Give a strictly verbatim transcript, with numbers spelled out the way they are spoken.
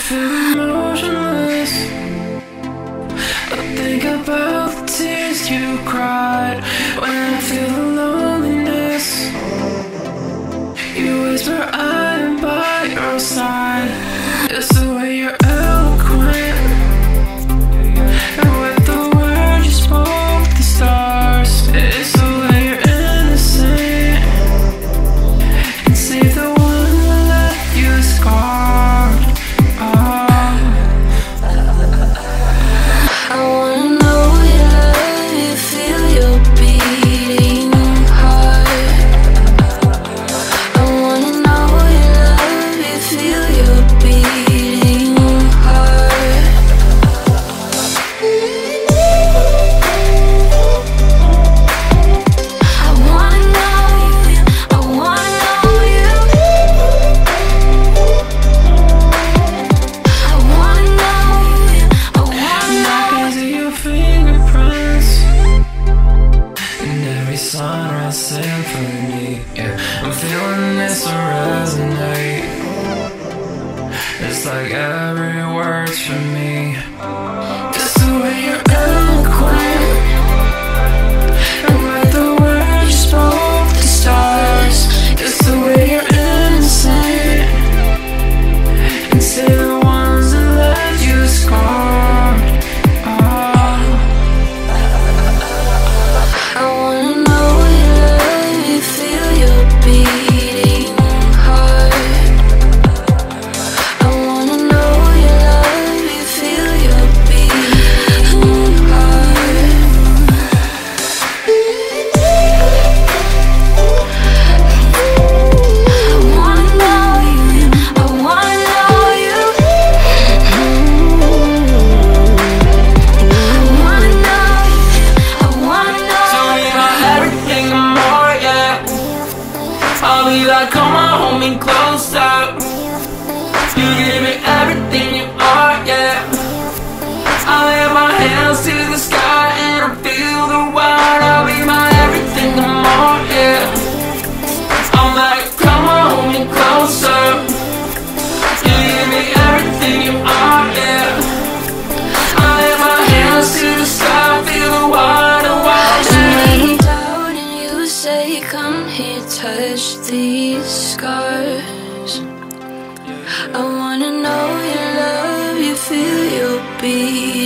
feel emotionless. I think about the tears you cried when I feel the loneliness. You whisper I am by your side. It's the way you're eloquent, and with the words you spoke the stars. It's the way you're innocent and save the one that left you scarred. Oh. I wanna know your love, you feel your beating heart. I wanna know your love, you feel your beating heart. I wanna know you, I wanna know you. I wanna know you, I wanna know. I can see your fingerprints in every sunrise symphony. Yeah, I'm feeling this to resonate. It's like every word's for me. It's the way you're eloquent, and with the words you spoke the stars. It's the way you're innocent and say the ones that left you scarred. Oh. I wanna know your love, you feel your beating heart. I wanna know your love, you feel your beating heart. I wanna know you, I wanna know you. I wanna know you, I wanna know. Tell me about everything and more, yeah. I'll be like, come on, hold me closer. You give me everything you are, yeah. I lay my hands to the sky and I feel the wild. I'll be my everything and more, yeah. I'm like, come on, hold me closer. You give me everything you are, yeah. I lay my hands to the sky, feel the wild, the wild. When I'm down and you say, come here, touch these scars. I wanna know your love, you feel your beat